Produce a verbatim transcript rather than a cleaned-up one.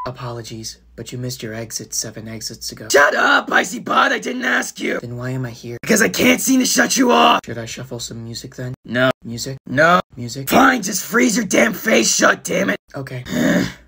Apologies, but you missed your exit seven exits ago. Shut up, icy butt, I didn't ask you. Then why am I here? Because I can't seem to shut you off. Should I shuffle some music then? No. Music? No. Music? Fine, just freeze your damn face shut, damn it. Okay.